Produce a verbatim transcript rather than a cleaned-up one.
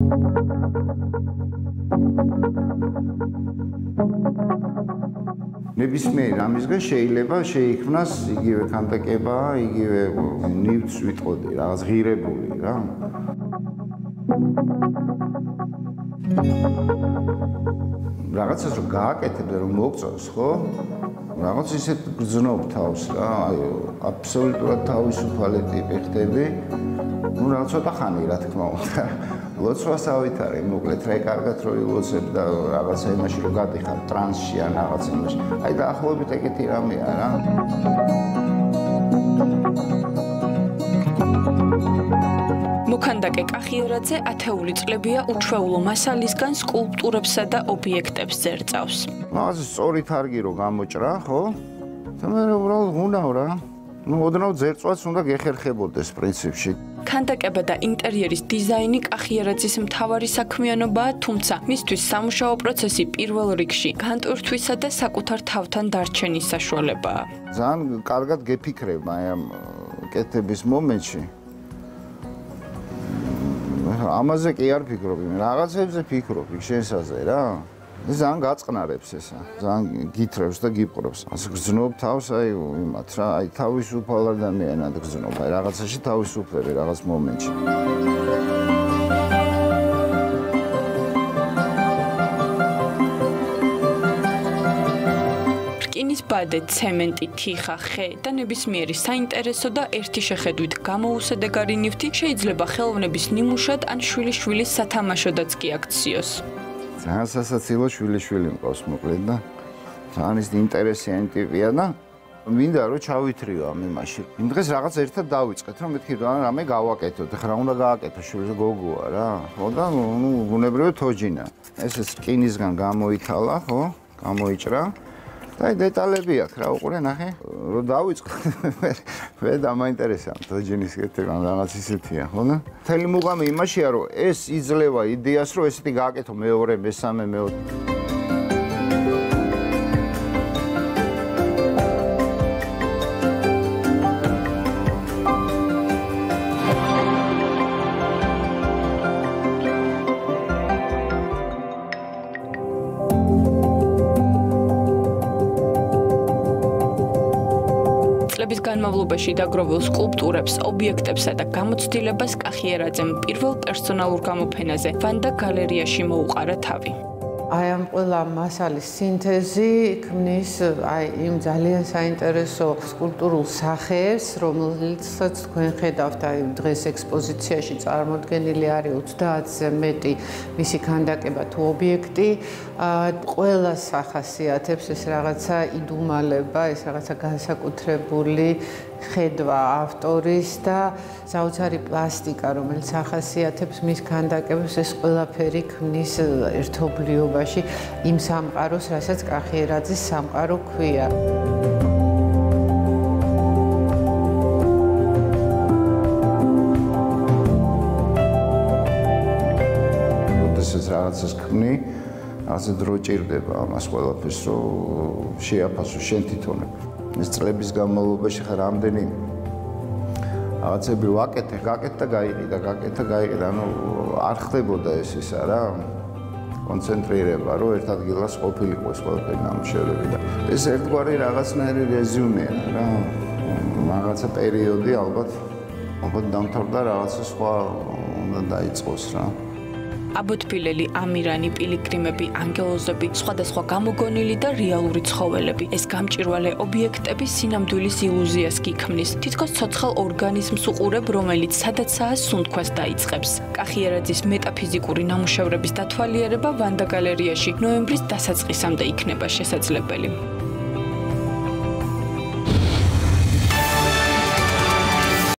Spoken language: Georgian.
ნებისმიერ ამისგან შეიძლება შეიქმნას იგივე ქანდაკება, იგივე ნივთს ვიტყოდი, რაღაც ღირებული რა. რაღაცას რომ გააკეთებდა, რომ მოგწონს, ხო? რაღაც ისეთ გრძნობ თავს რა, აი აბსოლუტურად თავისუფალი ტიპი ხდები. ну რა ცოტა ხანი რა თქმა უნდა. ლოცვას ავითარე, მოკლედ რა კარგად რო ილოცებ და რაღაცა იმაში რომ გადიხარ ტრანსში ან რაღაც იმაში. აი დაახლოებით ეგეთი რამეა რა. მოქანდაკე კახიარაძე ათეული წლებია უჩვეულო მასალისგან სკულპტურებსა და ობიექტებს ზერწავს. მაგას სწორი თარგი რო გამოჭრა, ხო? და მე უბრალოდ გუნდავ რა. ну ოდნავ ზერწვაც უნდა გეხერხებოდეს პრინციპში. ქანდაკება და ინტერიერის დიზაინი კახიარაძის მთავარი საქმიანობაა, თუმცა მისთვის სამუშაო პროცესი პირველ რიგში განტვირთვისა და საკუთარ თავთან დარჩენის საშუალებაა. ძალიან კარგად გეფიქრებ აი ამ კეთების მომენტში. ამაზე კი არ ფიქრობ, რაღაცებზე ფიქრობ, შენსაზე რა. ძალიან გაწყნარებს ესა, ძალიან გითხრებს და გიპყრობს. ასე გრძნობ თავს, აი იმათ რა, აი თავისუფალ ადამიანად გრძნობ, აი რაღაცაში თავისუფლები რაღაც მომენტში. რკინის ბადე, ცემენტი, თიხა, ხე და ნებისმიერი საინტერესო და ერთი შეხედვით გამოუსადეგარი ნივთი შეიძლება ხელოვნების ნიმუშად ან შვილიშვილის სათამაშოდაც კი აქციოს. ძალიან სასაცილო შვილიშვილი მყავს მოკლედ და ძალიან ის ინტერესიანი ტიპია და მინდა რომ ჩავითრიო ამ იმაში. იმ დღეს რაღაც ერთად დავიწყეთ რომ მეთქი რა რამე გავაკეთოთ. ეხლა რა უნდა გააკეთო შვილზე გოგოა რა. ხო და ნუ ბუნებრივად თოჯინა. ესეც რკინისგან გამოითალა, ხო? გამოიჭრა. და აი დეტალები აქვს რა უყურე ნახე რომ დავიწყო მე დამაინტერესა თოჯინის კეთება რაღაც ისეთია ხო და მთელი მუღამი იმაშია რომ ეს იძლევა იდეას რომ ესეთი გააკეთო მეორე მესამე მეოთხე წლების განმავლობაში დაგროვილ სკულპტურებს, ობიექტებსა და გამოცდილებას კახიარაძემ პირველ პერსონალურ გამოფენაზე ვანდა გალერეაში მოუყარა თავი. აი ამ ყველა მასალის სინთეზი ქმნის აი იმ ძალიან საინტერესო სკულპტურულ სახეს, რომელსაც თქვენ ხედავთ აი დღეს ექსპოზიციაში წარმოდგენილი არის ოცდაათზე მეტი მისი ქანდაკება თუ ობიექტი. ყველას ახასიათებს ეს რაღაცა იდუმალება, ეს რაღაცა განსაკუთრებული ხედვა ავტორის და საოცარი პლასტიკა, რომელიც ახასიათებს მის ქანდაკებებს, ეს ყველაფერი ქმნის ერთობლიობაში იმ სამყაროს, რასაც კახიარაძის სამყარო ქვია. როდესაც რაღაცას ქმნი, ასე დრო ჭირდება ამას ყველაფერს, რომ შეაფასო შენ თვითონებ. ეს წლების განმავლობაში ხარ რამდენი რაღაცები ვაკეთე, გაკეთე და გაიყიდა, გაკეთე და გაიყიდა, ანუ არ ხდებოდა ეს ისა რა. კონცენტრირება, რომ ერთ ადგილას ყოფილიყო ეს ყველაფერი ნამუშევრები და ეს ერთგვარი რაღაცნაირი რეზიუმეა რა. რაღაცა პერიოდი ალბათ ალბათ დამთავრდა, რაღაცა სხვა უნდა დაიწყოს რა. აბოთფილელი, ამირანი, პილიგრიმები, ანგელოზები, სხვადასხვა გამოგონილი და რეალური ცხოველები. ეს გამჭვირვალე ობიექტები სინამდვილის ილუზიას გიქმნის. თითქოს ცოცხალ ორგანიზმს უყურებ, რომელიც სადაცაა სუნთქვას დაიწყებს. კახიარაძის მეტაფიზიკური ნამუშევრების დათვალიერება ვანდა გალერეაში ნოემბრის დასაწყისამდე იქნება შესაძლებელი.